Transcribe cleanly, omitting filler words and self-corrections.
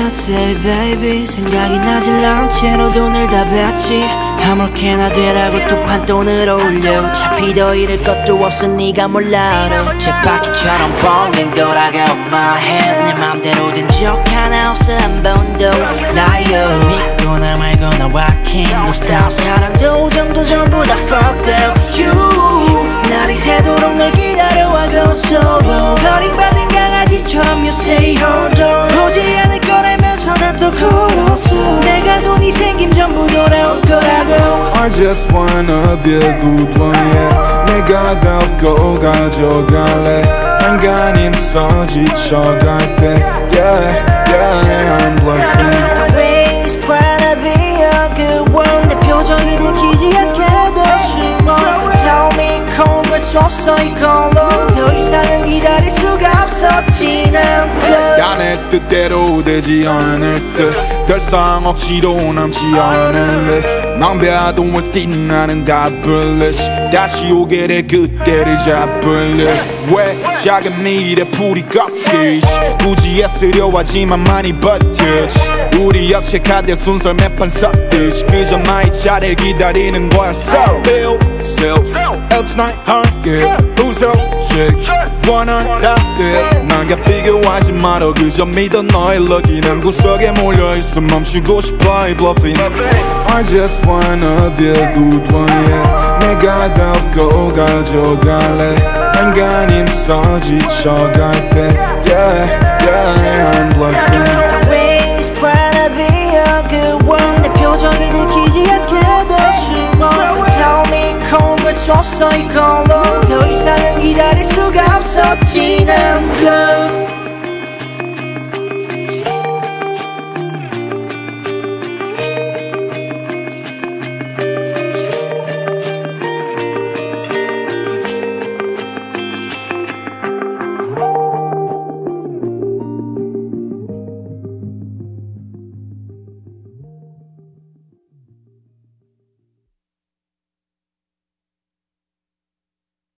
say baby 생각이 나질 않은 채로 돈을 다 뱉지 아무렇게나 되라고 또 판돈을 올려 차피 더 잃을 것도 없어 네가 몰라도 쳇바퀴처럼 뻥빙 돌아가 on my head 내 맘대로 된 적 하나 없어 한 번도 liar 믿거나 말거나 walking no stop 사랑도 우정도 전부 다 fucked up you 날이 새도록 널 기다려와서 버림받은 강아지처럼 you say hold on 보지 않을 거라면서 난 또 걸었어 내가 돈이 생김 전부 돌아올 거라고 I just wanna be a good one yeah 내가 다 없고 가져갈래 안간힘 써 지쳐갈 때 yeah yeah I'm bluffing Always trying to be a good one 내 표정이 들키지 않게도 숨어 Tell me 공부할 수 없어 이걸로 더 이상은 기다릴 수가 없었지 난 내 뜻대로 되지 않을 듯 더 이상 억지로 남지 않을래 망배도 원스티 나는 답을래 다시 오게 될 그때를 잡을래 왜 작은 미래 풀이 꺾이지 굳이 애쓰려 하지만 많이 버텼지 우리 역색하대 순서 몇 판 섞듯이 그저 나의 차례 기다리는 거야 So Bill Self It's not hard Who's up shake 원한다들 난가 비교하지 말어 그저 믿어 너의 lucky 난 구석에 몰려있어 멈추고 싶어 I bluffing I just wanna be a good one yeah 내가 다 없고 가져갈래 안간힘 써 지쳐갈 때 yeah yeah I'm bluffing Always trying to be a good one 내 표정이 들키지 않게도 숨어 Tell me 공부할 수 없어 이걸로 더 이상은 기다릴 수가 없었지 난